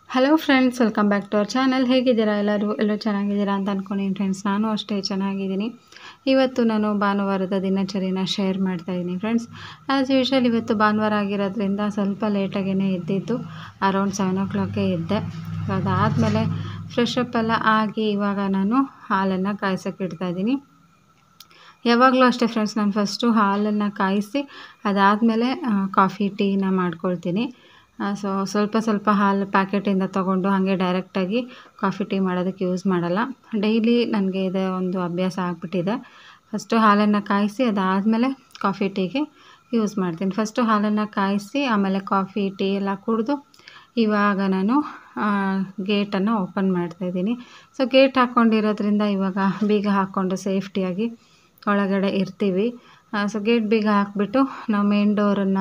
Hello friends, welcome back to our channel. ಹೇಗಿದ್ದೀರಾ ಎಲ್ಲರೂ ಚೆನ್ನಾಗಿದ್ದೀರಾ ಅಂತ ಅಂದ್ಕೊಂಡಿದ್ದೀನಿ ಫ್ರೆಂಡ್ಸ್. ನಾನು ಅಷ್ಟೇ ಚೆನ್ನಾಗಿದ್ದೀನಿ. ಇವತ್ತು ನಾನು ಭಾನುವಾರದ ದಿನಚರಿನ ಶೇರ್ ಮಾಡ್ತಾಯಿದ್ದೀನಿ ಫ್ರೆಂಡ್ಸ್. ಆ್ಯಸ್ ಯೂಶ್ವಲ್ ಇವತ್ತು ಭಾನುವಾರ ಆಗಿರೋದ್ರಿಂದ ಸ್ವಲ್ಪ ಲೇಟಾಗೇ ಎದ್ದಿದ್ದು, ಅರೌಂಡ್ 7 o'clock ಎದ್ದೆ. ಅದಾದಮೇಲೆ ಫ್ರೆಶ್ ಅಪ್ ಎಲ್ಲ ಆಗಿ ಇವಾಗ ನಾನು ಹಾಲನ್ನು ಕಾಯ್ಸೋಕ್ಕೆ ಇಡ್ತಾಯಿದ್ದೀನಿ. ಯಾವಾಗಲೂ ಅಷ್ಟೇ ಫ್ರೆಂಡ್ಸ್, ನಾನು ಫಸ್ಟು ಹಾಲನ್ನು ಕಾಯಿಸಿ ಅದಾದಮೇಲೆ ಕಾಫಿ ಟೀನ ಮಾಡ್ಕೊಳ್ತೀನಿ. ಸೊ ಸ್ವಲ್ಪ ಹಾಲು ಪ್ಯಾಕೆಟಿಂದ ತೊಗೊಂಡು ಹಾಗೆ ಡೈರೆಕ್ಟಾಗಿ ಕಾಫಿ ಟೀ ಮಾಡೋದಕ್ಕೆ ಯೂಸ್ ಮಾಡಲ್ಲ. ಡೈಲಿ ನನಗೆ ಇದೆ ಒಂದು ಅಭ್ಯಾಸ ಆಗಿಬಿಟ್ಟಿದೆ. ಫಸ್ಟು ಹಾಲನ್ನು ಕಾಯಿಸಿ ಅದಾದಮೇಲೆ ಕಾಫಿ ಟೀಗೆ ಯೂಸ್ ಮಾಡ್ತೀನಿ. ಫಸ್ಟು ಹಾಲನ್ನು ಕಾಯಿಸಿ ಆಮೇಲೆ ಕಾಫಿ ಟೀ ಎಲ್ಲ ಕುಡಿದು ಇವಾಗ ನಾನು ಗೇಟನ್ನು ಓಪನ್ ಮಾಡ್ತಾಯಿದ್ದೀನಿ. ಸೊ ಗೇಟ್ ಹಾಕ್ಕೊಂಡಿರೋದ್ರಿಂದ ಇವಾಗ ಬೀಗ ಹಾಕ್ಕೊಂಡು ಸೇಫ್ಟಿಯಾಗಿ ಒಳಗಡೆ ಇರ್ತೀವಿ. ಸೊ ಗೇಟ್ ಬೀಗ ಹಾಕಿಬಿಟ್ಟು ನಾವು ಮೇನ್ ಡೋರನ್ನು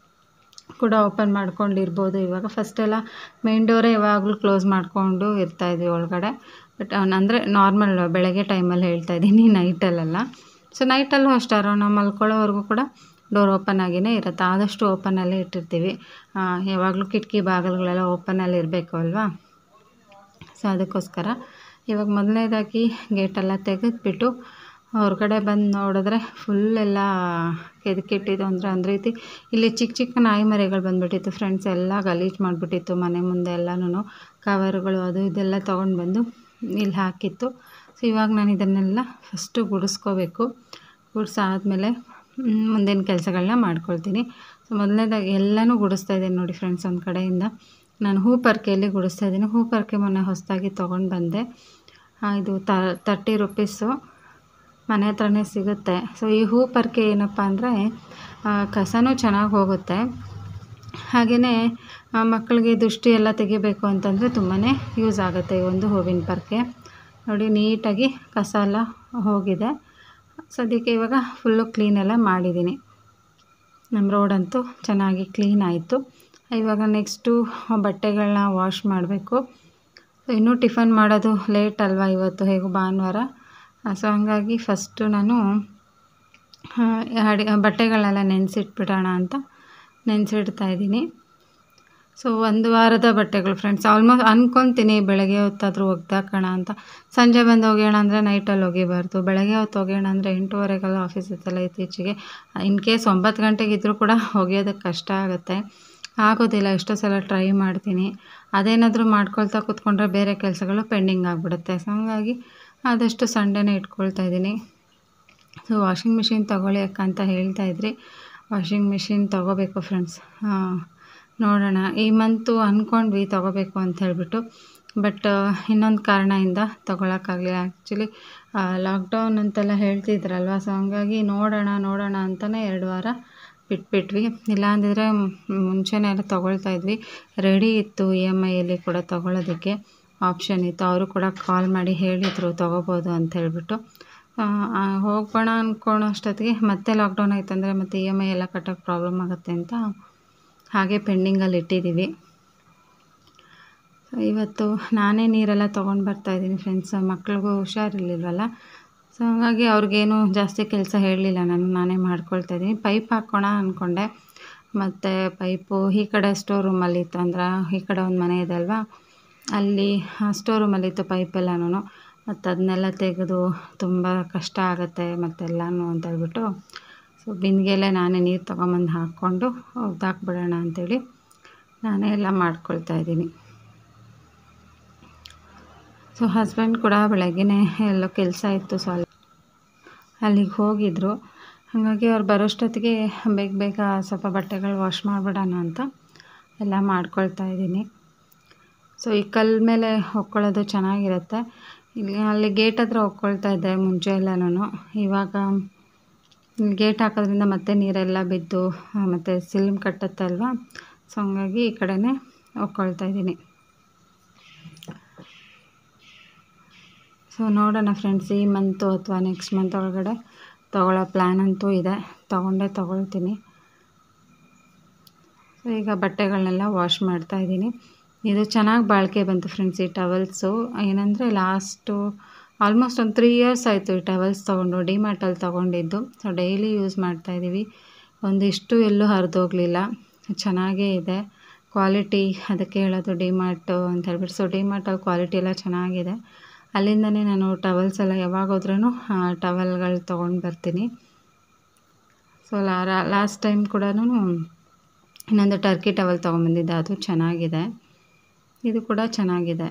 ಕೂಡ ಓಪನ್ ಮಾಡ್ಕೊಂಡಿರ್ಬೋದು. ಇವಾಗ ಫಸ್ಟೆಲ್ಲ ಮೇನ್ ಡೋರೇ ಯಾವಾಗಲೂ ಕ್ಲೋಸ್ ಮಾಡಿಕೊಂಡು ಇರ್ತಾಯಿದ್ವಿ ಒಳಗಡೆ. ಬಟ್ ಅಂದರೆ ನಾರ್ಮಲ್ ಬೆಳಗ್ಗೆ ಟೈಮಲ್ಲಿ ಹೇಳ್ತಾಯಿದ್ದೀನಿ, ನೈಟಲ್ಲೆಲ್ಲ. ಸೊ ನೈಟಲ್ಲೂ ಅಷ್ಟೇ ಅರೌಂಡ್ ನಾವು ಮಲ್ಕೊಳ್ಳೋವರೆಗೂ ಕೂಡ ಡೋರ್ ಓಪನ್ ಆಗಿಯೇ ಇರುತ್ತೆ. ಆದಷ್ಟು ಓಪನಲ್ಲೇ ಇಟ್ಟಿರ್ತೀವಿ. ಯಾವಾಗಲೂ ಕಿಟಕಿ ಬಾಗಿಲುಗಳೆಲ್ಲ ಓಪನಲ್ಲಿ ಇರಬೇಕು ಅಲ್ವಾ. ಸೊ ಅದಕ್ಕೋಸ್ಕರ ಇವಾಗ ಮೊದಲನೇದಾಗಿ ಗೇಟೆಲ್ಲ ತೆಗೆದುಬಿಟ್ಟು ಹೊರಗಡೆ ಬಂದು ನೋಡಿದ್ರೆ ಫುಲ್ಲೆಲ್ಲ ಕೆದಕಿಟ್ಟಿದ್ದು. ಒಂದು ರೀತಿ ಇಲ್ಲಿ ಚಿಕ್ಕ ನಾಯಿ ಮರಿಗಳು ಬಂದುಬಿಟ್ಟಿತ್ತು ಫ್ರೆಂಡ್ಸ್. ಎಲ್ಲ ಗಲೀಜು ಮಾಡಿಬಿಟ್ಟಿತ್ತು ಮನೆ ಮುಂದೆ ಎಲ್ಲನೂ. ಕವರುಗಳು ಅದು ಇದೆಲ್ಲ ತೊಗೊಂಡು ಬಂದು ಇಲ್ಲಿ ಹಾಕಿತ್ತು. ಸೊ ಇವಾಗ ನಾನು ಇದನ್ನೆಲ್ಲ ಫಸ್ಟು ಗುಡಿಸ್ಕೋಬೇಕು. ಗುಡಿಸಾದ್ಮೇಲೆ ಮುಂದಿನ ಕೆಲಸಗಳನ್ನ ಮಾಡ್ಕೊಳ್ತೀನಿ. ಸೊ ಮೊದಲನೇದಾಗಿ ಎಲ್ಲನೂ ಗುಡಿಸ್ತಾಯಿದ್ದೀನಿ ನೋಡಿ ಫ್ರೆಂಡ್ಸ್. ಒಂದು ಕಡೆಯಿಂದ ನಾನು ಹೂ ಪರ್ಕೆಯಲ್ಲಿ ಗುಡಿಸ್ತಾಯಿದ್ದೀನಿ. ಹೂ ಪರ್ಕೆ ಮೊನ್ನೆ ಹೊಸದಾಗಿ ತೊಗೊಂಡು ಬಂದೆ. ಇದು 30 rupees ಮನೆ ಹತ್ರನೇ ಸಿಗುತ್ತೆ. ಸೊ ಈ ಹೂ ಪರ್ಕೆ ಏನಪ್ಪ ಅಂದರೆ ಕಸನೂ ಚೆನ್ನಾಗಿ ಹೋಗುತ್ತೆ, ಹಾಗೆಯೇ ಮಕ್ಕಳಿಗೆ ದೃಷ್ಟಿ ಎಲ್ಲ ತೆಗಿಬೇಕು ಅಂತಂದರೆ ತುಂಬಾ ಯೂಸ್ ಆಗುತ್ತೆ ಈ ಒಂದು ಹೂವಿನ ಪರ್ಕೆ. ನೋಡಿ ನೀಟಾಗಿ ಕಸ ಎಲ್ಲ ಹೋಗಿದೆ. ಸದ್ಯಕ್ಕೆ ಇವಾಗ ಫುಲ್ಲು ಕ್ಲೀನೆಲ್ಲ ಮಾಡಿದ್ದೀನಿ. ನಮ್ಮ ರೋಡಂತೂ ಚೆನ್ನಾಗಿ ಕ್ಲೀನ್ ಆಯಿತು. ಇವಾಗ ನೆಕ್ಸ್ಟು ಬಟ್ಟೆಗಳನ್ನ ವಾಶ್ ಮಾಡಬೇಕು. ಸೊ ಇನ್ನೂ ಟಿಫನ್ ಮಾಡೋದು ಲೇಟ್ ಅಲ್ವಾ ಇವತ್ತು, ಹೇಗೂ ಭಾನುವಾರ. ಸೊ ಹಂಗಾಗಿ ಫಸ್ಟು ನಾನು ಬಟ್ಟೆಗಳನ್ನೆಲ್ಲ ನೆನೆಸಿಟ್ಬಿಡೋಣ ಅಂತ ನೆನೆಸಿಡ್ತಾಯಿದ್ದೀನಿ. ಸೊ ಒಂದು ವಾರದ ಬಟ್ಟೆಗಳು ಫ್ರೆಂಡ್ಸ್. ಆಲ್ಮೋಸ್ಟ್ ಅಂದ್ಕೊತೀನಿ ಬೆಳಗ್ಗೆ ಹೊತ್ತಾದರೂ ಒಗ್ದಾಕೋಣ ಅಂತ. ಸಂಜೆ ಬಂದು ಒಗೆಯೋಣ ಅಂದರೆ ನೈಟಲ್ಲಿ ಒಗಿಬಾರ್ದು. ಬೆಳಗ್ಗೆ ಹೊತ್ತು ಒಗೆಯೋಣ ಅಂದರೆ 8:30ಗೆಲ್ಲ ಆಫೀಸ್ ಇತ್ತಲ್ಲ ಇತ್ತೀಚೆಗೆ. ಇನ್ ಕೇಸ್ 9 ಗಂಟೆಗಿದ್ದರೂ ಕೂಡ ಒಗೆಯೋದಕ್ಕೆ ಕಷ್ಟ ಆಗುತ್ತೆ, ಆಗೋದಿಲ್ಲ. ಎಷ್ಟೋ ಸಲ ಟ್ರೈ ಮಾಡ್ತೀನಿ. ಅದೇನಾದರೂ ಮಾಡ್ಕೊಳ್ತಾ ಕೂತ್ಕೊಂಡ್ರೆ ಬೇರೆ ಕೆಲಸಗಳು ಪೆಂಡಿಂಗ್ ಆಗಿಬಿಡುತ್ತೆ. ಸೊ ಹಂಗಾಗಿ ಆದಷ್ಟು ಸಂಡೇನೇ ಇಟ್ಕೊಳ್ತಾಯಿದ್ದೀನಿ. ಸೊ ವಾಷಿಂಗ್ ಮಿಷಿನ್ ತೊಗೊಳ್ಳಿ ಅಕ್ಕ ಅಂತ ಹೇಳ್ತಾಯಿದ್ರಿ. ವಾಷಿಂಗ್ ಮಿಷಿನ್ ತೊಗೋಬೇಕು ಫ್ರೆಂಡ್ಸ್. ನೋಡೋಣ, ಈ ಮಂತು ಅಂದ್ಕೊಂಡ್ವಿ ತೊಗೋಬೇಕು ಅಂತ ಹೇಳಿಬಿಟ್ಟು. ಬಟ್ ಇನ್ನೊಂದು ಕಾರಣದಿಂದ ತೊಗೊಳಕ್ಕಾಗಲಿಲ್ಲ. ಆ್ಯಕ್ಚುಲಿ ಲಾಕ್ಡೌನ್ ಅಂತೆಲ್ಲ ಹೇಳ್ತಿದ್ರಲ್ವ. ಸೊ ಹಂಗಾಗಿ ನೋಡೋಣ ಅಂತಲೇ 2 ವಾರ ಬಿಟ್ಬಿಟ್ವಿ. ಇಲ್ಲ ಅಂದಿದ್ರೆ ಮುಂಚೆನೇ ಎಲ್ಲ ತೊಗೊಳ್ತಾಯಿದ್ವಿ. ರೆಡಿ ಇತ್ತು EMIಯಲ್ಲಿ ಕೂಡ ತೊಗೊಳೋದಕ್ಕೆ ಆಪ್ಷನ್ ಇತ್ತು. ಅವರು ಕೂಡ ಕಾಲ್ ಮಾಡಿ ಹೇಳಿದರು ತೊಗೋಬೋದು ಅಂತ ಹೇಳ್ಬಿಟ್ಟು. ಹೋಗೋಣ ಅಂದ್ಕೊಳ್ಳೋ ಅಷ್ಟೊತ್ತಿಗೆ ಮತ್ತೆ ಲಾಕ್ಡೌನ್ ಆಯ್ತಂದರೆ ಮತ್ತು EMI ಎಲ್ಲ ಕಟ್ಟೋಕ್ಕೆ ಪ್ರಾಬ್ಲಮ್ ಆಗುತ್ತೆ ಅಂತ ಹಾಗೆ ಪೆಂಡಿಂಗಲ್ಲಿ ಇಟ್ಟಿದ್ದೀವಿ. ಇವತ್ತು ನಾನೇ ನೀರೆಲ್ಲ ತೊಗೊಂಡು ಬರ್ತಾಯಿದ್ದೀನಿ ಫ್ರೆಂಡ್ಸ್. ಮಕ್ಳಿಗೂ ಹುಷಾರಿರ್ಲಿಲ್ವಲ್ಲ. ಸೊ ಹಾಗಾಗಿ ಅವ್ರಿಗೇನು ಜಾಸ್ತಿ ಕೆಲಸ ಹೇಳಲಿಲ್ಲ, ನಾನೇ ಮಾಡ್ಕೊಳ್ತಾಯಿದ್ದೀನಿ. ಪೈಪ್ ಹಾಕೋಣ ಅಂದ್ಕೊಂಡೆ, ಮತ್ತು ಪೈಪು ಈ ಕಡೆ ಸ್ಟೋರ್ ರೂಮಲ್ಲಿ ಇತ್ತು. ಅಂದ್ರೆ ಈ ಕಡೆ ಒಂದು ಮನೆ ಇದೆ ಅಲ್ವಾ, ಅಲ್ಲಿ ಸ್ಟೋರ್ ರೂಮಲ್ಲಿತ್ತು ಪೈಪೆಲ್ಲನೂ. ಮತ್ತು ಅದನ್ನೆಲ್ಲ ತೆಗೆದು ತುಂಬ ಕಷ್ಟ ಆಗುತ್ತೆ ಮತ್ತೆಲ್ಲನೂ ಅಂತ ಹೇಳ್ಬಿಟ್ಟು ಸೊ ಬಿಂದಿಗೆಯಲ್ಲೇ ನಾನೇ ನೀರು ತೊಗೊಂಬಂದು ಹಾಕ್ಕೊಂಡು ಒಗ್ದಾಕ್ಬಿಡೋಣ ಅಂಥೇಳಿ ನಾನೇ ಎಲ್ಲ ಮಾಡ್ಕೊಳ್ತಾಯಿದ್ದೀನಿ. ಸೊ ಹಸ್ಬೆಂಡ್ ಕೂಡ ಬೆಳಗ್ಗೆನೇ ಎಲ್ಲೋ ಕೆಲಸ ಇತ್ತು, ಸೊ ಅಲ್ಲಿಗೆ ಹೋಗಿದ್ದರು. ಹಾಗಾಗಿ ಅವ್ರು ಬರೋಷ್ಟೊತ್ತಿಗೆ ಬೇಗ ಸ್ವಲ್ಪ ಬಟ್ಟೆಗಳು ವಾಶ್ ಮಾಡಿಬಿಡೋಣ ಅಂತ ಎಲ್ಲ ಮಾಡ್ಕೊಳ್ತಾಯಿದ್ದೀನಿ. ಸೊ ಈ ಕಲ್ಲು ಮೇಲೆ ಹೊಕ್ಕೊಳ್ಳೋದು ಚೆನ್ನಾಗಿರುತ್ತೆ. ಅಲ್ಲಿ ಗೇಟ್ ಹತ್ರ ಹೊಕ್ಕೊಳ್ತಾ ಇದ್ದೆ ಮುಂಚೆ ಎಲ್ಲನೂ. ಇವಾಗ ಗೇಟ್ ಹಾಕೋದ್ರಿಂದ ಮತ್ತೆ ನೀರೆಲ್ಲ ಬಿದ್ದು ಮತ್ತು ಸಿಲ್ಮ್ ಕಟ್ಟುತ್ತಲ್ವ. ಸೊ ಹಂಗಾಗಿ ಈ ಕಡೆನೇ ಹೊಕ್ಕೊಳ್ತಾ ಇದ್ದೀನಿ. ಸೊ ನೋಡೋಣ ಫ್ರೆಂಡ್ಸ್, ಈ ಮಂತು ಅಥವಾ ನೆಕ್ಸ್ಟ್ ಮಂತ್ ಒಳಗಡೆ ತೊಗೊಳ್ಳೋ ಪ್ಲ್ಯಾನ್ ಅಂತೂ ಇದೆ. ತೊಗೊಳ್ತೀನಿ. ಸೊ ಈಗ ಬಟ್ಟೆಗಳನ್ನೆಲ್ಲ ವಾಶ್ ಮಾಡ್ತಾಯಿದ್ದೀನಿ. ಇದು ಚೆನ್ನಾಗಿ ಬಾಳಿಕೆ ಬಂತು ಫ್ರೆಂಡ್ಸ್ ಈ ಟವಲ್ಸು. ಏನಂದರೆ ಆಲ್ಮೋಸ್ಟ್ ಒಂದು 3 years ಆಯಿತು ಈ ಟವಲ್ಸ್ ತೊಗೊಂಡು. ಡಿಮಾರ್ಟಲ್ಲಿ ತೊಗೊಂಡಿದ್ದು. ಸೊ ಡೈಲಿ ಯೂಸ್ ಮಾಡ್ತಾಯಿದ್ದೀವಿ. ಒಂದಿಷ್ಟು ಎಲ್ಲೂ ಹರಿದೋಗಲಿಲ್ಲ, ಚೆನ್ನಾಗೇ ಇದೆ. ಕ್ವಾಲಿಟಿ ಅದಕ್ಕೆ ಹೇಳೋದು ಡಿಮಾರ್ಟು ಅಂತ ಹೇಳ್ಬಿಟ್ಟು. ಸೊ ಡಿಮಾರ್ಟಲ್ಲಿ ಕ್ವಾಲಿಟಿ ಎಲ್ಲ ಚೆನ್ನಾಗಿದೆ. ಅಲ್ಲಿಂದನೇ ನಾನು ಟವಲ್ಸ್ ಎಲ್ಲ ಯಾವಾಗ ಹೋದ್ರೂ ಟವಲ್ಗಳು ತೊಗೊಂಡು ಬರ್ತೀನಿ. ಸೊ ಲಾಸ್ಟ್ ಟೈಮ್ ಕೂಡ ಇನ್ನೊಂದು ಟರ್ಕಿ ಟವಲ್ ತೊಗೊಂಬಂದಿದ್ದೆ, ಅದು ಚೆನ್ನಾಗಿದೆ. ಇದು ಕೂಡ ಚೆನ್ನಾಗಿದೆ.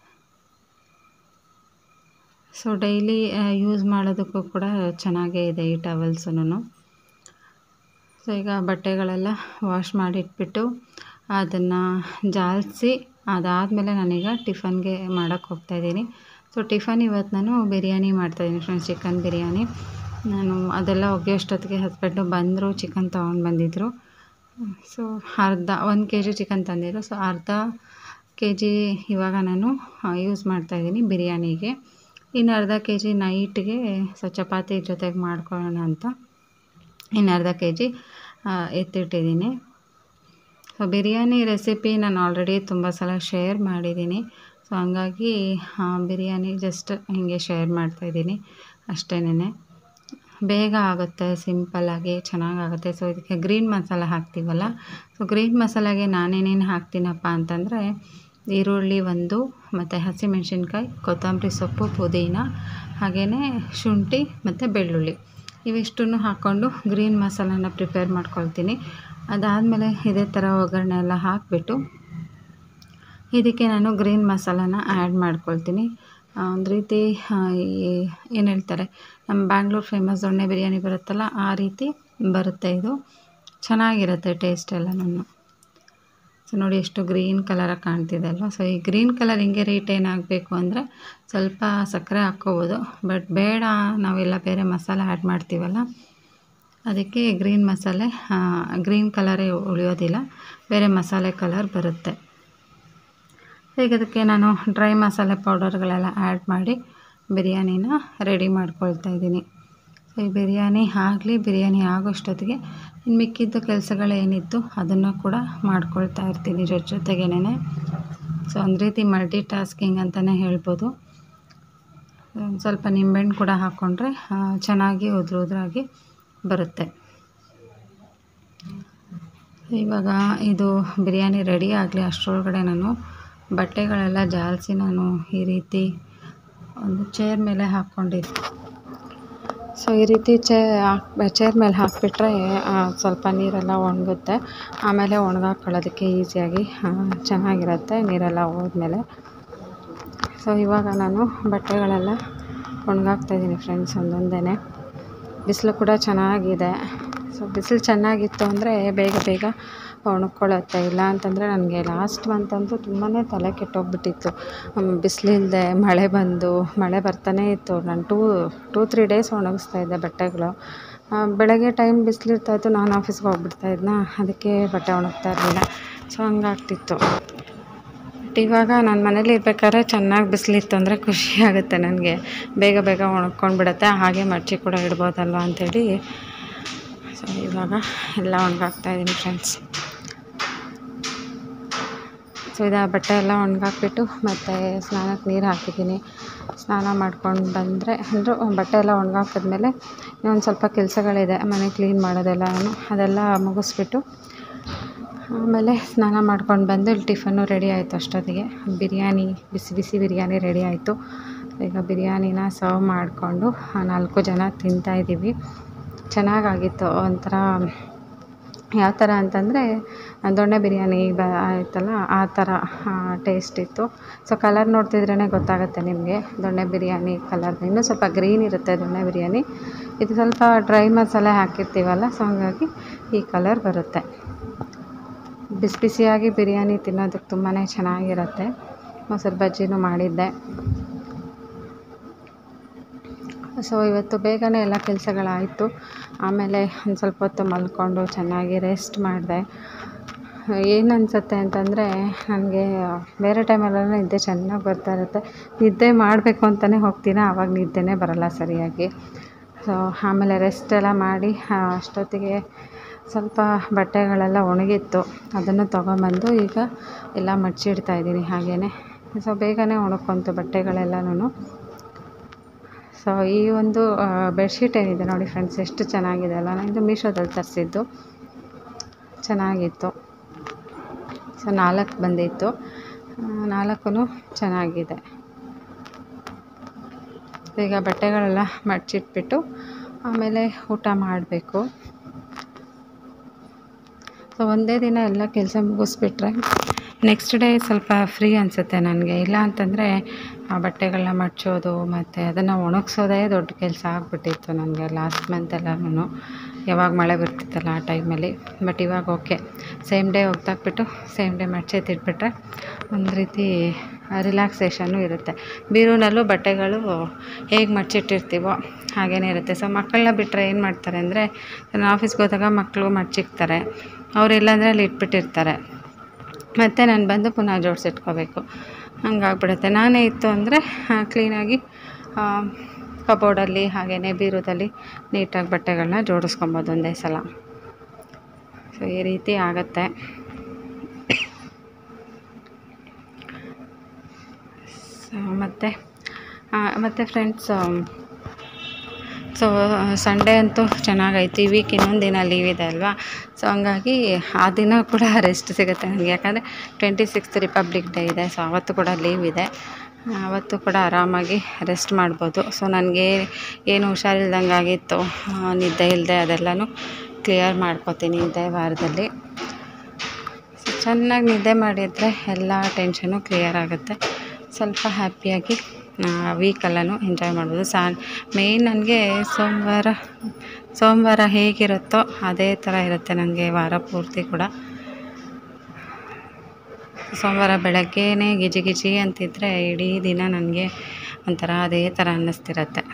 ಸೊ ಡೈಲಿ ಯೂಸ್ ಮಾಡೋದಕ್ಕೂ ಕೂಡ ಚೆನ್ನಾಗೇ ಇದೆ ಈ ಟವಲ್ಸೂ. ಸೊ ಈಗ ಬಟ್ಟೆಗಳೆಲ್ಲ ವಾಶ್ ಮಾಡಿ ಇಟ್ಬಿಟ್ಟು ಅದನ್ನು ಜಾಲಿಸಿ ಅದಾದಮೇಲೆ ನಾನೀಗ ಟಿಫನ್ಗೆ ಮಾಡೋಕ್ಕೆ ಹೋಗ್ತಾಯಿದ್ದೀನಿ. ಸೊ ಟಿಫನ್ ಇವತ್ತು ನಾನು ಬಿರಿಯಾನಿ ಮಾಡ್ತಾಯಿದ್ದೀನಿ ಫ್ರೆಂಡ್ಸ್, ಚಿಕನ್ ಬಿರಿಯಾನಿ. ನಾನು ಅದೆಲ್ಲ ಒಗೆಯೋಷ್ಟೊತ್ತಿಗೆ ಹಸ್ಬೆಂಡು ಬಂದರು, ಚಿಕನ್ ತೊಗೊಂಡು ಬಂದಿದ್ದರು. ಸೊ 1 kg ಚಿಕನ್ ತಂದಿದ್ರು. ಸೊ ಅರ್ಧ kg ಇವಾಗ ನಾನು ಯೂಸ್ ಮಾಡ್ತಾಯಿದ್ದೀನಿ ಬಿರಿಯಾನಿಗೆ. ಇನ್ನು ಅರ್ಧ kg ನೈಟ್ಗೆ ಸೊ ಚಪಾತಿ ಜೊತೆಗೆ ಮಾಡ್ಕೊಳ್ಳೋಣ ಅಂತ ಇನ್ನು ಅರ್ಧ kg ಎತ್ತಿಟ್ಟಿದ್ದೀನಿ. ಸೊ ಬಿರಿಯಾನಿ ರೆಸಿಪಿ ನಾನು ಆಲ್ರೆಡಿ ತುಂಬ ಸಲ ಶೇರ್ ಮಾಡಿದ್ದೀನಿ. ಸೊ ಹಂಗಾಗಿ ಬಿರಿಯಾನಿ ಜಸ್ಟ್ ಹೀಗೆ ಶೇರ್ ಮಾಡ್ತಾಯಿದ್ದೀನಿ ಅಷ್ಟೇನೆ. ಬೇಗ ಆಗುತ್ತೆ, ಸಿಂಪಲ್ಲಾಗಿ ಚೆನ್ನಾಗಾಗುತ್ತೆ. ಸೊ ಇದಕ್ಕೆ ಗ್ರೀನ್ ಮಸಾಲ ಹಾಕ್ತೀವಲ್ಲ, ಸೊ ಗ್ರೀನ್ ಮಸಾಲಾಗೆ ನಾನೇನೇನು ಹಾಕ್ತೀನಪ್ಪ ಅಂತಂದರೆ ಈರುಳ್ಳಿ 1 ಮತ್ತು ಹಸಿಮೆಣ್ಸಿನ್ಕಾಯಿ, ಕೊತ್ತಂಬರಿ ಸೊಪ್ಪು, ಪುದೀನ, ಹಾಗೆಯೇ ಶುಂಠಿ ಮತ್ತು ಬೆಳ್ಳುಳ್ಳಿ ಇವಿಷ್ಟನ್ನು ಹಾಕ್ಕೊಂಡು ಗ್ರೀನ್ ಮಸಾಲಾನ ಪ್ರಿಪೇರ್ ಮಾಡ್ಕೊಳ್ತೀನಿ. ಅದಾದಮೇಲೆ ಇದೇ ಥರ ಒಗ್ಗರಣೆ ಎಲ್ಲ ಹಾಕಿಬಿಟ್ಟು ಇದಕ್ಕೆ ನಾನು ಗ್ರೀನ್ ಮಸಾಲಾನ ಆ್ಯಡ್ ಮಾಡ್ಕೊಳ್ತೀನಿ. ಒಂದು ರೀತಿ ಏನು ಹೇಳ್ತಾರೆ, ನಮ್ಮ ಬ್ಯಾಂಗ್ಳೂರು ಫೇಮಸ್ ದೊಣ್ಣೆ ಬಿರಿಯಾನಿ ಬರುತ್ತಲ್ಲ, ಆ ರೀತಿ ಬರುತ್ತೆ. ಇದು ಚೆನ್ನಾಗಿರುತ್ತೆ ಟೇಸ್ಟ್ ಎಲ್ಲನೂ. ಸೊ ನೋಡಿ ಎಷ್ಟು ಗ್ರೀನ್ ಕಲರಾಗಿ ಕಾಣ್ತಿದೆ ಅಲ್ವ. ಸೊ ಈ ಗ್ರೀನ್ ಕಲರ್ ಹಿಂಗೆ ರಿಟೈನ್ ಆಗಬೇಕು ಅಂದರೆ ಸ್ವಲ್ಪ ಸಕ್ಕರೆ ಹಾಕ್ಕೋಬೋದು, ಬಟ್ ಬೇಡ, ನಾವೆಲ್ಲ ಬೇರೆ ಮಸಾಲೆ ಆ್ಯಡ್ ಮಾಡ್ತೀವಲ್ಲ, ಅದಕ್ಕೆ ಗ್ರೀನ್ ಕಲರೇ ಉಳಿಯೋದಿಲ್ಲ, ಬೇರೆ ಮಸಾಲೆ ಕಲರ್ ಬರುತ್ತೆ. ಈಗ ಅದಕ್ಕೆ ನಾನು ಡ್ರೈ ಮಸಾಲೆ ಪೌಡರ್ಗಳೆಲ್ಲ ಆ್ಯಡ್ ಮಾಡಿ ಬಿರಿಯಾನಿನ ರೆಡಿ ಮಾಡ್ಕೊಳ್ತಾ ಇದ್ದೀನಿ. ಸೊ ಈ ಬಿರಿಯಾನಿ ಆಗೋಷ್ಟೊತ್ತಿಗೆ ಇನ್ನು ಮಿಕ್ಕಿದ್ದು ಕೆಲಸಗಳೇನಿತ್ತು ಅದನ್ನು ಕೂಡ ಮಾಡ್ಕೊಳ್ತಾ ಇರ್ತೀನಿ ಜೊತೆಗೇನೆ. ಸೊ ಒಂದು ರೀತಿ ಮಲ್ಟಿ ಟಾಸ್ಕಿಂಗ್ ಅಂತಲೇ ಹೇಳ್ಬೋದು. ಸ್ವಲ್ಪ ನಿಂಬೆಹಣ್ಣು ಕೂಡ ಹಾಕ್ಕೊಂಡ್ರೆ ಚೆನ್ನಾಗಿ ಉದ್ರಾಗಿ ಬರುತ್ತೆ. ಇವಾಗ ಇದು ಬಿರಿಯಾನಿ ರೆಡಿ ಆಗಲಿ ಅಷ್ಟರೊಳಗಡೆ ನಾನು ಬಟ್ಟೆಗಳೆಲ್ಲ ಜಾಲಿಸಿ ನಾನು ಈ ರೀತಿ ಒಂದು ಚೇರ್ ಮೇಲೆ ಹಾಕ್ಕೊಂಡಿದ್ದೆ. ಸೊ ಈ ರೀತಿ ಚೇರ್ ಮೇಲೆ ಹಾಕಿಬಿಟ್ರೆ ಸ್ವಲ್ಪ ನೀರೆಲ್ಲ ಒಣಗುತ್ತೆ, ಆಮೇಲೆ ಒಣಗಾಕೊಳ್ಳೋದಕ್ಕೆ ಈಸಿಯಾಗಿ ಚೆನ್ನಾಗಿರುತ್ತೆ ನೀರೆಲ್ಲ ಹೋದ್ಮೇಲೆ. ಸೊ ಇವಾಗ ನಾನು ಬಟ್ಟೆಗಳೆಲ್ಲ ಒಣಗಾಕ್ತಾಯಿದ್ದೀನಿ ಫ್ರೆಂಡ್ಸ್ ಒಂದೊಂದೇ. ಬಿಸಿಲು ಕೂಡ ಚೆನ್ನಾಗಿದೆ. ಸೊ ಬಿಸಿಲು ಚೆನ್ನಾಗಿತ್ತು ಅಂದರೆ ಬೇಗ ಒಣಗ್ಕೊಳ್ಳುತ್ತೆ. ಇಲ್ಲ ಅಂತಂದರೆ ನನಗೆ ಲಾಸ್ಟ್ ಮಂತ್ ಅಂತೂ ತುಂಬಾ ತಲೆ ಕೆಟ್ಟೋಗ್ಬಿಟ್ಟಿತ್ತು. ಬಿಸಿಲಿಲ್ಲದೆ ಮಳೆ ಬರ್ತಾನೇ ಇತ್ತು. ನಾನು 2-3 ಡೇಸ್ ಒಣಗಿಸ್ತಾಯಿದ್ದೆ ಬಟ್ಟೆಗಳು. ಬೆಳಗ್ಗೆ ಟೈಮ್ ಬಿಸಿಲಿರ್ತಾಯಿತ್ತು, ನಾನು ಆಫೀಸ್ಗೆ ಹೋಗ್ಬಿಡ್ತಾಯಿದ್ನ, ಅದಕ್ಕೆ ಬಟ್ಟೆ ಒಣಗ್ತಾ ಇರಲಿಲ್ಲ. ಸೊ ಹಂಗಾಗ್ತಿತ್ತು. ಬಟ್ ಇವಾಗ ನಾನು ಮನೇಲಿ ಇರ್ಬೇಕಾದ್ರೆ ಚೆನ್ನಾಗಿ ಬಿಸಿಲಿತ್ತು ಅಂದರೆ ಖುಷಿ ಆಗುತ್ತೆ ನನಗೆ. ಬೇಗ ಒಣಗ್ಕೊಂಡು ಬಿಡುತ್ತೆ, ಹಾಗೆ ಮಡಚಿ ಕೂಡ ಇಡ್ಬೋದಲ್ವ ಅಂಥೇಳಿ. ಸೊ ಇವಾಗ ಎಲ್ಲ ಒಣಗಾಕ್ತಾಯಿದ್ದೀನಿ ಫ್ರೆಂಡ್ಸ್. ಸೊ ಇದು ಬಟ್ಟೆ ಎಲ್ಲ ಒಣಗಾಕ್ಬಿಟ್ಟು ಮತ್ತು ಸ್ನಾನಕ್ಕೆ ನೀರು ಹಾಕಿದ್ದೀನಿ. ಸ್ನಾನ ಮಾಡ್ಕೊಂಡು ಬಂದರೆ ಬಟ್ಟೆ ಎಲ್ಲ ಒಣಗಾಕಿದ್ಮೇಲೆ ಇನ್ನೊಂದು ಸ್ವಲ್ಪ ಕೆಲಸಗಳಿದೆ, ಮನೆ ಕ್ಲೀನ್ ಅದೆಲ್ಲ ಮುಗಿಸ್ಬಿಟ್ಟು ಆಮೇಲೆ ಸ್ನಾನ ಮಾಡ್ಕೊಂಡು ಬಂದು ಇಲ್ಲಿ ಟಿಫನ್ನು ರೆಡಿ ಆಯಿತು. ಅಷ್ಟೊತ್ತಿಗೆ ಬಿಸಿ ಬಿರಿಯಾನಿ ರೆಡಿ ಆಯಿತು. ಈಗ ಬಿರಿಯಾನಿನ ಸರ್ವ್ ಮಾಡಿಕೊಂಡು 4 ಜನ ತಿಂತಾಯಿದ್ದೀವಿ. ಚೆನ್ನಾಗಾಗಿತ್ತು. ಒಂಥರ ಯಾವ ಥರ ಅಂತಂದರೆ ದೊಣ್ಣೆ ಬಿರಿಯಾನಿ ಆಯಿತಲ್ಲ, ಆ ಥರ ಟೇಸ್ಟ್ ಇತ್ತು. ಸೊ ಕಲರ್ ನೋಡ್ತಿದ್ರೇ ಗೊತ್ತಾಗುತ್ತೆ ನಿಮಗೆ, ದೊಣ್ಣೆ ಬಿರಿಯಾನಿ ಕಲರ್ ಇನ್ನೂ ಸ್ವಲ್ಪ ಗ್ರೀನ್ ಇರುತ್ತೆ ದೊಣ್ಣೆ ಬಿರಿಯಾನಿ. ಇದು ಸ್ವಲ್ಪ ಡ್ರೈ ಮಸಾಲೆ ಹಾಕಿರ್ತೀವಲ್ಲ, ಸೊ ಹಂಗಾಗಿ ಈ ಕಲರ್ ಬರುತ್ತೆ. ಬಿಸಿಯಾಗಿ ಬಿರಿಯಾನಿ ತಿನ್ನೋದಕ್ಕೆ ತುಂಬಾ ಚೆನ್ನಾಗಿರುತ್ತೆ. ಮೊಸರು ಬಜ್ಜಿನೂ ಮಾಡಿದ್ದೆ. ಸೊ ಇವತ್ತು ಬೇಗನೆ ಎಲ್ಲ ಕೆಲಸಗಳಾಯಿತು. ಆಮೇಲೆ ಒಂದು ಸ್ವಲ್ಪ ಹೊತ್ತು ಮಲ್ಕೊಂಡು ಚೆನ್ನಾಗಿ ರೆಸ್ಟ್ ಮಾಡಿದೆ. ಏನು ಅನಿಸುತ್ತೆ ಅಂತಂದರೆ ನನಗೆ ಬೇರೆ ಟೈಮಲ್ಲೆಲ್ಲ ನಿದ್ದೆ ಚೆನ್ನಾಗಿ ಬರ್ತಾ ಇರುತ್ತೆ. ನಿದ್ದೆ ಮಾಡಬೇಕು ಅಂತಲೇ ಹೋಗ್ತೀನಿ, ಆವಾಗ ನಿದ್ದೆನೇ ಬರೋಲ್ಲ ಸರಿಯಾಗಿ. ಸೊ ಆಮೇಲೆ ರೆಸ್ಟ್ ಎಲ್ಲ ಮಾಡಿ ಅಷ್ಟೊತ್ತಿಗೆ ಸ್ವಲ್ಪ ಬಟ್ಟೆಗಳೆಲ್ಲ ಒಣಗಿತ್ತು, ಅದನ್ನು ತೊಗೊಂಬಂದು ಈಗ ಎಲ್ಲ ಮಡಚಿಡ್ತಾಯಿದ್ದೀನಿ ಹಾಗೆಯೇ. ಸೊ ಬೇಗನೆ ಒಣಗ್ಕೊಂತು ಬಟ್ಟೆಗಳೆಲ್ಲನೂ. ಸೊ ಈ ಒಂದು ಬೆಡ್ಶೀಟ್ ಏನಿದೆ ನೋಡಿ ಫ್ರೆಂಡ್ಸ್, ಎಷ್ಟು ಚೆನ್ನಾಗಿದೆ ಅಲ್ಲ. ನಾನು ಇದು ಮೀಶೋದಲ್ಲಿ ತರಿಸಿದ್ದು, ಚೆನ್ನಾಗಿತ್ತು. ಸೊ ಸೊ 4 ಬಂದಿತ್ತು, 4 ಚೆನ್ನಾಗಿದೆ. ಈಗ ಬಟ್ಟೆಗಳೆಲ್ಲ ಮಡಚಿಟ್ಬಿಟ್ಟು ಆಮೇಲೆ ಊಟ ಮಾಡಬೇಕು. ಸೊ ಒಂದೇ ದಿನ ಎಲ್ಲ ಕೆಲಸ ಮುಗಿಸ್ಬಿಟ್ರೆ ನೆಕ್ಸ್ಟ್ ಡೇ ಸ್ವಲ್ಪ ಫ್ರೀ ಅನಿಸುತ್ತೆ ನನಗೆ. ಇಲ್ಲ ಅಂತಂದರೆ ಆ ಬಟ್ಟೆಗಳನ್ನ ಮಡಚೋದು ಮತ್ತು ಅದನ್ನು ಒಣಗಿಸೋದೇ ದೊಡ್ಡ ಕೆಲಸ ಆಗಿಬಿಟ್ಟಿತ್ತು ನನಗೆ ಲಾಸ್ಟ್ ಮಂತೆಲ್ಲನೂ. ಯಾವಾಗ ಮಳೆ ಬರ್ತಿತ್ತಲ್ಲ ಆ ಟೈಮಲ್ಲಿ. ಬಟ್ ಇವಾಗ ಓಕೆ, ಸೇಮ್ ಡೇ ಒಗ್ದಾಕ್ಬಿಟ್ಟು ಸೇಮ್ ಡೇ ಮಡಚೆತ್ತಿಟ್ಬಿಟ್ರೆ ಒಂದು ರೀತಿ ರಿಲ್ಯಾಕ್ಸೇಷನ್ನು ಇರುತ್ತೆ. ಬೀರುನಲ್ಲೂ ಬಟ್ಟೆಗಳು ಹೇಗೆ ಮಡಚಿಟ್ಟಿರ್ತೀವೋ ಹಾಗೇ ಇರುತ್ತೆ. ಸೊ ಮಕ್ಕಳನ್ನ ಬಿಟ್ಟರೆ ಏನು ಮಾಡ್ತಾರೆ ಅಂದರೆ, ನಾನು ಆಫೀಸ್ಗೆ ಹೋದಾಗ ಮಕ್ಕಳು ಮಡಚಿಕ್ತಾರೆ, ಅವರಿಲ್ಲಾಂದರೆ ಅಲ್ಲಿ ಇಟ್ಬಿಟ್ಟಿರ್ತಾರೆ, ಮತ್ತು ನಾನು ಬಂದು ಪುನಃ ಜೋಡಿಸಿಟ್ಕೋಬೇಕು. ಹಂಗಾಗ್ಬಿಡುತ್ತೆ. ನಾನೇ ಇತ್ತು ಅಂದರೆ ಕ್ಲೀನಾಗಿ ಕಬೋರ್ಡಲ್ಲಿ ಹಾಗೆಯೇ ಬೀರುದಲ್ಲಿ ನೀಟಾಗಿ ಬಟ್ಟೆಗಳನ್ನ ಜೋಡಿಸ್ಕೊಬೋದು ಒಂದೇ ಸಲ. ಸೊ ಈ ರೀತಿ ಆಗುತ್ತೆ. ಸೊ ಮತ್ತು ಫ್ರೆಂಡ್ಸ್, ಸೊ ಸಂಡೇ ಅಂತೂ ಚೆನ್ನಾಗಾಯ್ತು. ಈ ವೀಕ್ ಇನ್ನೊಂದು ದಿನ ಲೀವ್ ಇದೆ ಅಲ್ವಾ, ಸೊ ಹಂಗಾಗಿ ಆ ದಿನ ಕೂಡ ರೆಸ್ಟ್ ಸಿಗುತ್ತೆ ನನಗೆ. ಯಾಕಂದರೆ 26th ರಿಪಬ್ಲಿಕ್ ಡೇ ಇದೆ. ಸೊ ಅವತ್ತು ಕೂಡ ಲೀವ್ ಇದೆ, ಅವತ್ತು ಕೂಡ ಆರಾಮಾಗಿ ರೆಸ್ಟ್ ಮಾಡ್ಬೋದು. ಸೊ ನನಗೆ ಏನು ಹುಷಾರಿಲ್ದಂಗೆ ಆಗಿತ್ತು, ನಿದ್ದೆ ಇಲ್ಲದೆ, ಅದೆಲ್ಲನೂ ಕ್ಲಿಯರ್ ಮಾಡ್ಕೋತೀನಿ ಇದೇ ವಾರದಲ್ಲಿ. ಸೊ ಚೆನ್ನಾಗಿ ನಿದ್ದೆ ಮಾಡಿದರೆ ಎಲ್ಲ ಟೆನ್ಷನು ಕ್ಲಿಯರ್ ಆಗುತ್ತೆ. ಸ್ವಲ್ಪ ಹ್ಯಾಪಿಯಾಗಿ ವೀಕೆಲ್ಲನೂ ಎಂಜಾಯ್ ಮಾಡ್ಬೋದು. ಮೇಯ್ನ್ ನನಗೆ ಸೋಮವಾರ ಹೇಗಿರುತ್ತೋ ಅದೇ ಥರ ಇರುತ್ತೆ ನನಗೆ ವಾರ ಪೂರ್ತಿ ಕೂಡ. ಸೋಮವಾರ ಬೆಳಗ್ಗೆನೇ ಗಿಜಿ ಅಂತಿದ್ದರೆ ಇಡೀ ದಿನ ನನಗೆ ಒಂಥರ ಅದೇ ಥರ ಅನ್ನಿಸ್ತಿರತ್ತೆ.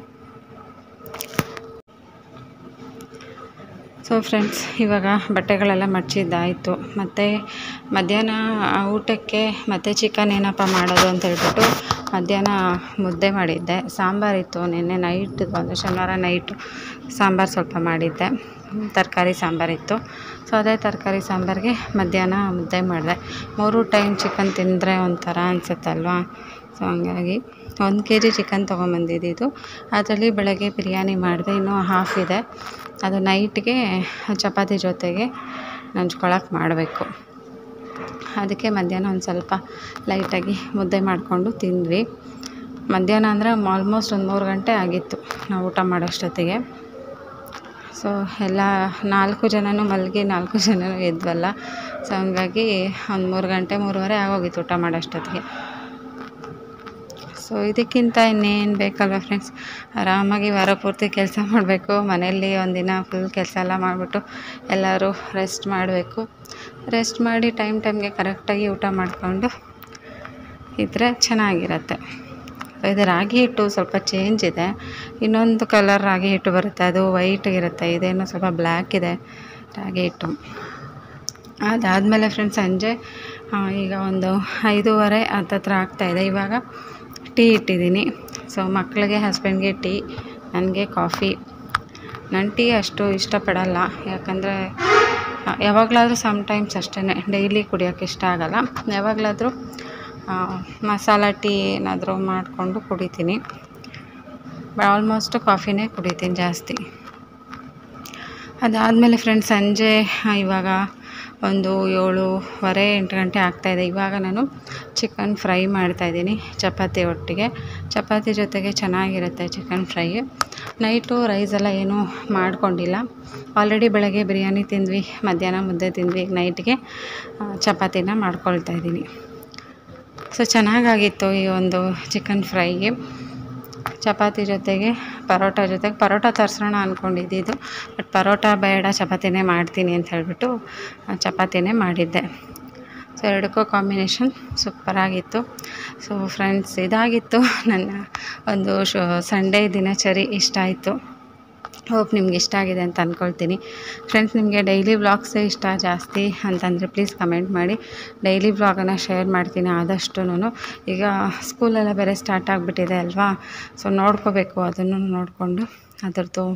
ಸೊ ಫ್ರೆಂಡ್ಸ್, ಇವಾಗ ಬಟ್ಟೆಗಳೆಲ್ಲ ಮಡಚಿದ್ದಾಯಿತು. ಮತ್ತು ಮಧ್ಯಾಹ್ನ ಊಟಕ್ಕೆ ಮತ್ತು ಚಿಕನ್ ಏನಪ್ಪ ಮಾಡೋದು ಅಂತ ಹೇಳ್ಬಿಟ್ಟು ಮಧ್ಯಾಹ್ನ ಮುದ್ದೆ ಮಾಡಿದ್ದೆ. ಸಾಂಬಾರಿತ್ತು, ನಿನ್ನೆ ನೈಟ್ದು ಅಂದರೆ ಶನಿವಾರ ನೈಟು ಸಾಂಬಾರು ಸ್ವಲ್ಪ ಮಾಡಿದ್ದೆ, ತರಕಾರಿ ಸಾಂಬಾರಿತ್ತು. ಸೊ ಅದೇ ತರಕಾರಿ ಸಾಂಬಾರಿಗೆ ಮಧ್ಯಾಹ್ನ ಮುದ್ದೆ ಮಾಡಿದೆ. 3 ಟೈಮ್ ಚಿಕನ್ ತಿಂದರೆ ಒಂಥರ ಅನಿಸುತ್ತಲ್ವಾ. ಸೊ ಹಂಗಾಗಿ 1 kg ಚಿಕನ್ ತೊಗೊಂಬಂದಿದ್ದು. ಅದರಲ್ಲಿ ಬೆಳಗ್ಗೆ ಬಿರಿಯಾನಿ ಮಾಡಿದೆ, ಇನ್ನೂ ಹಾಫ್ ಇದೆ. ಅದು ನೈಟ್ಗೆ ಚಪಾತಿ ಜೊತೆಗೆ ನಂಚ್ಕೊಳಕ್ಕೆ ಮಾಡಬೇಕು. ಅದಕ್ಕೆ ಮಧ್ಯಾಹ್ನ ಒಂದು ಸ್ವಲ್ಪ ಲೈಟಾಗಿ ಮುದ್ದೆ ಮಾಡಿಕೊಂಡು ತಿಂದ್ವಿ. ಮಧ್ಯಾಹ್ನ ಅಂದರೆ ಆಲ್ಮೋಸ್ಟ್ ಒಂದು 3 ಗಂಟೆ ಆಗಿತ್ತು ನಾವು ಊಟ ಮಾಡೋಷ್ಟೊತ್ತಿಗೆ. ಸೊ ಎಲ್ಲ 4 ಜನನೂ ಮಲಗಿ 4 ಜನನೂ ಎದ್ವಲ್ಲ. ಸೊ ಹಂಗಾಗಿ ಒಂದು 3 ಗಂಟೆ 3:30 ಆಗೋಗಿತ್ತು ಊಟ ಮಾಡೋಷ್ಟೊತ್ತಿಗೆ. ಸೊ ಇದಕ್ಕಿಂತ ಇನ್ನೇನು ಬೇಕಲ್ವ ಫ್ರೆಂಡ್ಸ್, ಆರಾಮಾಗಿ ವಾರ ಪೂರ್ತಿ ಕೆಲಸ ಮಾಡಬೇಕು. ಮನೆಯಲ್ಲಿ ಒಂದಿನ ಫುಲ್ ಕೆಲಸ ಎಲ್ಲ ಮಾಡಿಬಿಟ್ಟು ಎಲ್ಲರೂ ರೆಸ್ಟ್ ಮಾಡಬೇಕು. ರೆಸ್ಟ್ ಮಾಡಿ ಟೈಮ್ಗೆ ಕರೆಕ್ಟಾಗಿ ಊಟ ಮಾಡಿಕೊಂಡು ಇದ್ದರೆ ಚೆನ್ನಾಗಿರುತ್ತೆ. ಇದು ರಾಗಿ ಹಿಟ್ಟು ಸ್ವಲ್ಪ ಚೇಂಜ್ ಇದೆ, ಇನ್ನೊಂದು ಕಲರ್ ರಾಗಿ ಹಿಟ್ಟು ಬರುತ್ತೆ, ಅದು ವೈಟ್ ಇರುತ್ತೆ. ಇದೇನೋ ಸ್ವಲ್ಪ ಬ್ಲ್ಯಾಕ್ ಇದೆ ರಾಗಿ ಹಿಟ್ಟು. ಅದಾದಮೇಲೆ ಫ್ರೆಂಡ್ಸ್, ಸಂಜೆ ಈಗ ಒಂದು 5:30 ಹತ್ತತ್ರ ಆಗ್ತಾಯಿದೆ. ಇವಾಗ ಟೀ ಇಟ್ಟಿದ್ದೀನಿ. ಸೊ ಮಕ್ಕಳಿಗೆ, ಹಸ್ಬೆಂಡ್ಗೆ ಟೀ, ನನಗೆ ಕಾಫಿ. ನಾನು ಟೀ ಅಷ್ಟು ಇಷ್ಟಪಡಲ್ಲ, ಯಾಕಂದರೆ ಯಾವಾಗಲಾದರೂ ಸಮ್ಟೈಮ್ಸ್ ಅಷ್ಟೇ, ಡೈಲಿ ಕುಡಿಯೋಕ್ಕೆ ಇಷ್ಟ ಆಗೋಲ್ಲ. ಯಾವಾಗಲಾದರೂ ಮಸಾಲ ಟೀ ಏನಾದರೂ ಮಾಡಿಕೊಂಡು ಕುಡಿತೀನಿ. ಆಲ್ಮೋಸ್ಟ್ ಕಾಫಿನೇ ಕುಡಿತೀನಿ ಜಾಸ್ತಿ. ಅದಾದಮೇಲೆ ಫ್ರೆಂಡ್ಸ್, ಸಂಜೆ ಇವಾಗ ಒಂದು 7:30 8 ಗಂಟೆ ಆಗ್ತಾಯಿದೆ. ಇವಾಗ ನಾನು ಚಿಕನ್ ಫ್ರೈ ಮಾಡ್ತಾಯಿದ್ದೀನಿ ಚಪಾತಿ ಒಟ್ಟಿಗೆ. ಚಪಾತಿ ಜೊತೆಗೆ ಚೆನ್ನಾಗಿರುತ್ತೆ ಚಿಕನ್ ಫ್ರೈ. ನೈಟು ರೈಸೆಲ್ಲ ಏನೂ ಮಾಡ್ಕೊಂಡಿಲ್ಲ. ಆಲ್ರೆಡಿ ಬೆಳಗ್ಗೆ ಬಿರಿಯಾನಿ ತಿಂದ್ವಿ, ಮಧ್ಯಾಹ್ನ ಮುದ್ದೆ ತಿಂದ್ವಿ. ಈಗ ನೈಟ್ಗೆ ಚಪಾತಿನ ಮಾಡ್ಕೊಳ್ತಾಯಿದ್ದೀನಿ. ಸೊ ಚೆನ್ನಾಗಾಗಿತ್ತು ಈ ಒಂದು ಚಿಕನ್ ಫ್ರೈ. ಚಪಾತಿ ಜೊತೆಗೆ ಪರೋಟ ತರಿಸೋಣ ಅಂದ್ಕೊಂಡಿದ್ದು, ಬಟ್ ಪರೋಟ ಬೇಡ, ಚಪಾತಿನೇ ಮಾಡ್ತೀನಿ ಅಂತ ಹೇಳಿಬಿಟ್ಟು ಚಪಾತಿನೇ ಮಾಡಿದ್ದೆ. ಸೊ ಎರಡಕ್ಕೂ ಕಾಂಬಿನೇಷನ್ ಸೂಪರಾಗಿತ್ತು. ಸೊ ಫ್ರೆಂಡ್ಸ್, ಇದಾಗಿತ್ತು ನನ್ನ ಒಂದು ಸಂಡೇ ದಿನಚರಿ. ಇಷ್ಟ ಆಯಿತು. ಹೋಪ್ ನಿಮ್ಗೆ ಇಷ್ಟ ಆಗಿದೆ ಅಂತ ಅಂದ್ಕೊಳ್ತೀನಿ. ಫ್ರೆಂಡ್ಸ್, ನಿಮಗೆ ಡೈಲಿ ವ್ಲಾಗ್ಸೇ ಇಷ್ಟ ಜಾಸ್ತಿ ಅಂತಂದರೆ ಪ್ಲೀಸ್ ಕಮೆಂಟ್ ಮಾಡಿ. ಡೈಲಿ ವ್ಲಾಗನ್ನು ಶೇರ್ ಮಾಡ್ತೀನಿ ಆದಷ್ಟುನು. ಈಗ ಸ್ಕೂಲೆಲ್ಲ ಬೇರೆ ಸ್ಟಾರ್ಟ್ ಆಗಿಬಿಟ್ಟಿದೆ ಅಲ್ವಾ, ಸೊ ನೋಡ್ಕೋಬೇಕು, ಅದನ್ನು ನೋಡಿಕೊಂಡು ಅದರದ್ದು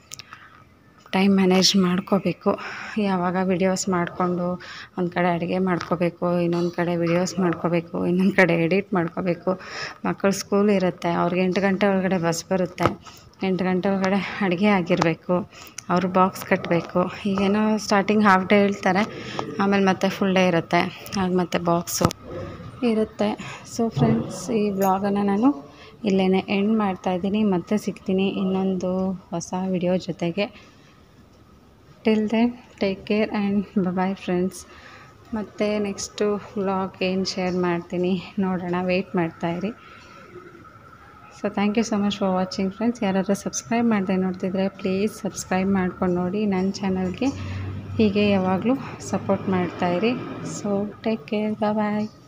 ಟೈಮ್ ಮ್ಯಾನೇಜ್ ಮಾಡ್ಕೋಬೇಕು. ಯಾವಾಗ ವಿಡಿಯೋಸ್ ಮಾಡಿಕೊಂಡು ಒಂದು ಕಡೆ ಅಡುಗೆ ಮಾಡ್ಕೋಬೇಕು, ಇನ್ನೊಂದು ಕಡೆ ವಿಡಿಯೋಸ್ ಮಾಡ್ಕೋಬೇಕು, ಇನ್ನೊಂದು ಕಡೆ ಎಡಿಟ್ ಮಾಡ್ಕೋಬೇಕು. ಮಕ್ಕಳು ಸ್ಕೂಲ್ ಇರುತ್ತೆ, ಅವ್ರಿಗೆ 8 ಗಂಟೆ ಒಳಗಡೆ ಬಸ್ ಬರುತ್ತೆ. 8 ಗಂಟೆ ಒಳಗಡೆ ಅಡುಗೆ ಆಗಿರಬೇಕು, ಅವರು ಬಾಕ್ಸ್ ಕಟ್ಟಬೇಕು. ಈಗೇನೋ ಸ್ಟಾರ್ಟಿಂಗ್ ಹಾಫ್ ಡೇ ಹೇಳ್ತಾರೆ, ಆಮೇಲೆ ಮತ್ತೆ ಫುಲ್ ಡೇ ಇರುತ್ತೆ, ಆಗ ಮತ್ತೆ ಬಾಕ್ಸು ಇರುತ್ತೆ. ಸೊ ಫ್ರೆಂಡ್ಸ್, ಈ ವ್ಲಾಗನ್ನು ನಾನು ಇಲ್ಲೇ ಎಂಡ್ ಮಾಡ್ತಾಯಿದ್ದೀನಿ. ಮತ್ತೆ ಸಿಗ್ತೀನಿ ಇನ್ನೊಂದು ಹೊಸ ವಿಡಿಯೋ ಜೊತೆಗೆ. Till then take care and bye friends. ಮತ್ತು ನೆಕ್ಸ್ಟು ವ್ಲಾಗ್ ಏನು ಶೇರ್ ಮಾಡ್ತೀನಿ ನೋಡೋಣ, ವೆಯ್ಟ್ ಮಾಡ್ತಾಯಿರಿ. So thank you so much for watching friends. ಯಾರಾದರೂ ಸಬ್ಸ್ಕ್ರೈಬ್ ಮಾಡದೆ ನೋಡ್ತಿದ್ರೆ ಪ್ಲೀಸ್ ಸಬ್ಸ್ಕ್ರೈಬ್ ಮಾಡ್ಕೊಂಡು ನೋಡಿ. ನನ್ನ ಚಾನಲ್ಗೆ ಹೀಗೆ ಯಾವಾಗಲೂ ಸಪೋರ್ಟ್ ಮಾಡ್ತಾಯಿರಿ. ಸೊ ಟೇಕ್ ಕೇರ್, ಬಾಯ್.